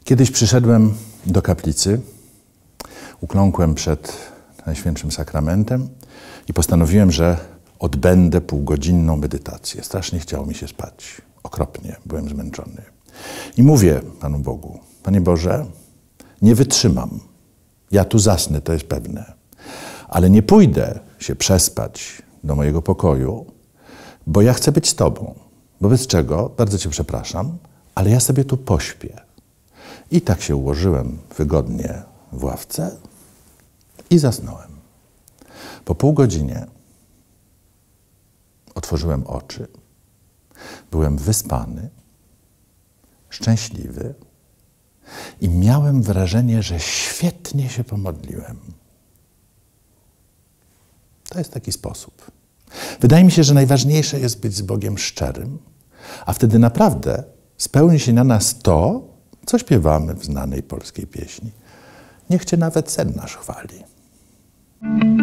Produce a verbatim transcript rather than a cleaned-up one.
Kiedyś przyszedłem do kaplicy, ukląkłem przed Najświętszym Sakramentem i postanowiłem, że odbędę półgodzinną medytację. Strasznie chciało mi się spać. Okropnie, byłem zmęczony. I mówię Panu Bogu: Panie Boże, nie wytrzymam. Ja tu zasnę, to jest pewne. Ale nie pójdę się przespać do mojego pokoju, bo ja chcę być z Tobą. Wobec czego, bardzo Cię przepraszam, ale ja sobie tu pośpię. I tak się ułożyłem wygodnie w ławce i zasnąłem. Po pół godzinie otworzyłem oczy. Byłem wyspany, szczęśliwy i miałem wrażenie, że świetnie się pomodliłem. To jest taki sposób. Wydaje mi się, że najważniejsze jest być z Bogiem szczerym, a wtedy naprawdę spełni się na nas to, co śpiewamy w znanej polskiej pieśni. Niech Cię nawet sen nasz chwali.